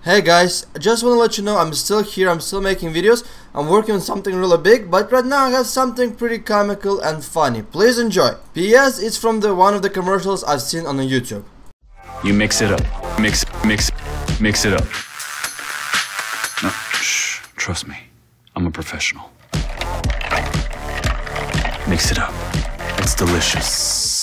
Hey guys, I just want to let you know I'm still here, I'm still making videos, I'm working on something really big, but right now I have something pretty comical and funny. Please enjoy. P.S. It's from one of the commercials I've seen on YouTube. You mix it up. Mix it up. No, shh, trust me. I'm a professional. Mix it up. It's delicious.